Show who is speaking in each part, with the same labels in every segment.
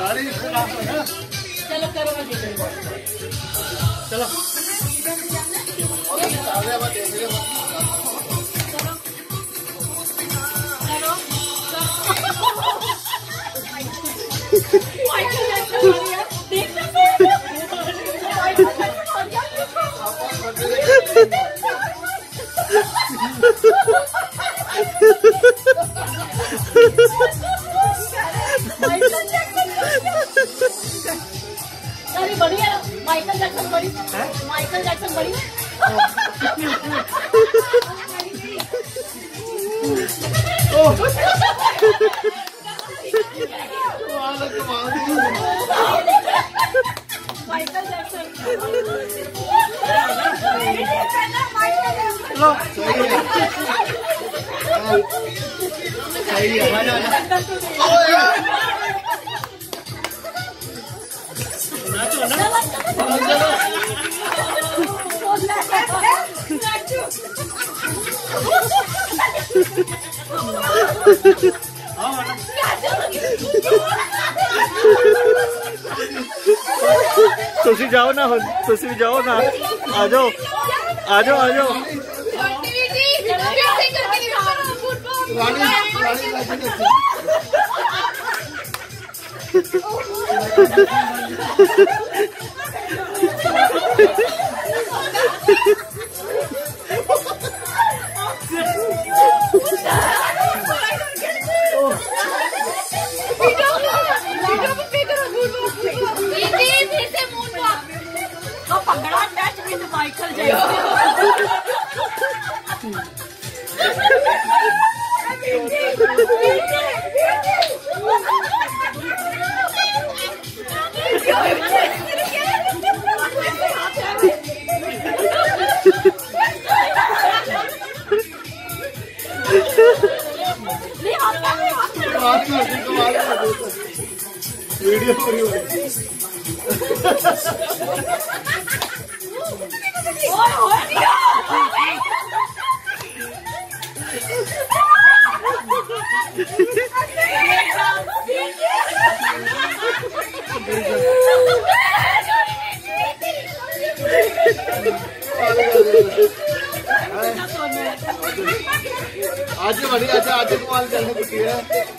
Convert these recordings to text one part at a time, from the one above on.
Speaker 1: चलो करो चलो बढ़िया माइकल जैक्सन बड़ी माइकल जैक्सन बड़ी माइकल जैक्सन सही है
Speaker 2: तुसी जाओ ना तुसी भी जाओ ना आ जाओ आ जाओ आ जाओ
Speaker 1: माइकल
Speaker 3: वीडियो पूरी हो आज बड़ी अच्छा आज कमाल चलने की है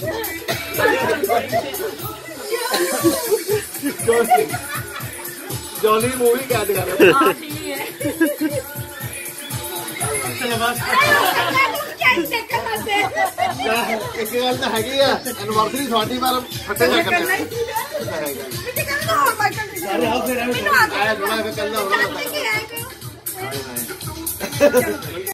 Speaker 3: जॉली मूवी क्या दिखा रहा है एक गल तो हैगी है एनिवर्सरी थोड़ी बार फटे जा करने